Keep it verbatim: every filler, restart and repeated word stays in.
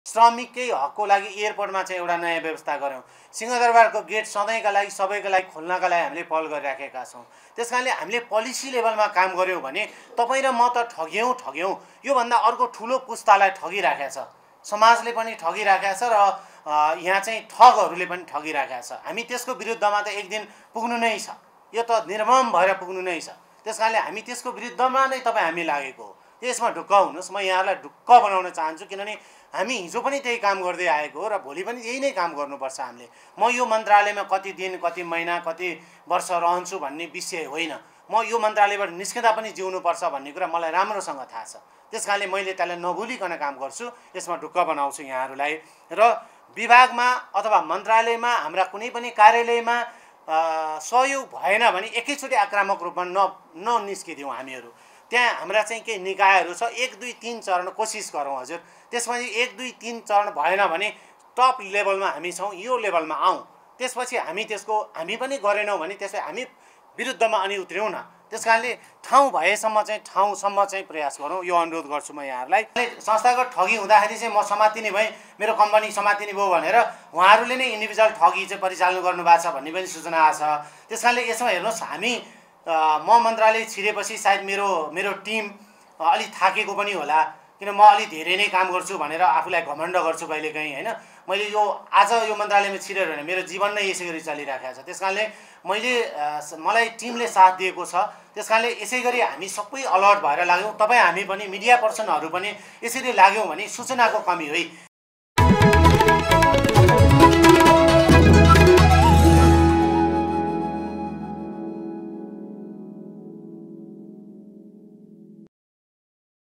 श्रमिककै हकको लागि एयरपोर्टमा चाहिँ एउटा नयाँ व्यवस्था गऱ्यौँ। सिंहदरबारको गेट सधैँका लागि सबैका लागि खोल्नका लागि हामीले पहल गरिराखेका छौँ। त्यस कारणले हामीले पोलिसी लेभलमा काम गऱ्यौँ भने तपाईँ र म त ठग्यौँ ठग्यौँ योभन्दा अर्को ठुलो पुस्तालाई ठगिराखेको छ, समाजले पनि ठगिराखेको छ र यहाँ चाहिँ ठगहरूले पनि ठगिराखेको छ। हामी त्यसको विरुद्धमा त एक दिन पुग्नु नै छ, यो त निर्मम भएर पुग्नु नै छ। त्यस कारणले हामी त्यसको विरुद्धमा नै तपाईँ हामी लागेको हो। त्यसमा ढुक्क हुनुहोस्, म यहाँलाई ढुक्क बनाउन चाहन्छु, किनभने हामी हिजो पनि त्यही काम गर्दै आएको हो र भोलि पनि यही नै काम गर्नुपर्छ हामीले। म यो मन्त्रालयमा कति दिन कति महिना कति वर्ष रहन्छु भन्ने विषय होइन, म यो मन्त्रालयबाट निस्किँदा पनि जिउनुपर्छ भन्ने कुरा मलाई राम्रोसँग थाहा छ। त्यस कारणले मैले त्यसलाई नभुलिकन काम गर्छु, यसमा ढुक्क बनाउँछु यहाँहरूलाई। र विभागमा अथवा मन्त्रालयमा हाम्रा कुनै पनि कार्यालयमा सहयोग भएन भने एकैचोटि आक्रामक रूपमा न ननिस्किदिउँ हामीहरू। त्यहाँ हाम्रा चाहिँ केही निकायहरू छ, एक दुई तिन चरण कोसिस गरौँ हजुर। त्यसपछि एक दुई तिन चरण भएन भने टप लेभलमा हामी छौँ, यो लेभलमा आउँ। त्यसपछि हामी त्यसको हामी पनि गरेनौँ भने त्यसपछि हामी विरुद्धमा अनि उत्रियौँ न। त्यस कारणले ठाउँ भएसम्म चाहिँ ठाउँसम्म चाहिँ प्रयास गरौँ, यो अनुरोध गर्छु म यहाँहरूलाई। संस्थागत ठगी हुँदाखेरि चाहिँ म समातिने भएँ, मेरो कम्पनी समातिने भयो भनेर उहाँहरूले नै इन्डिभिजुअल ठगी चाहिँ परिचालन गर्नुभएको छ भन्ने पनि सूचना आएको छ। त्यस कारणले यसमा हेर्नुहोस्, हामी म मन्त्रालय छिरेपछि सायद मेरो मेरो टिम अलि थाकेको पनि होला, किन म अलि धेरै नै काम गर्छु भनेर आफूलाई घमण्ड गर्छु कहिलेकाहीँ होइन। मैले यो आज यो मन्त्रालयमा छिरेर भने मेरो जीवन नै यसै गरी चलिराखेको छ। त्यस कारणले मैले मलाई टिमले साथ दिएको छ। त्यस कारणले यसै गरी हामी सबै अलर्ट भएर लाग्यौँ। तपाईँ हामी पनि मिडिया पर्सनहरू पनि यसरी लाग्यौँ भने सूचनाको कमी हो।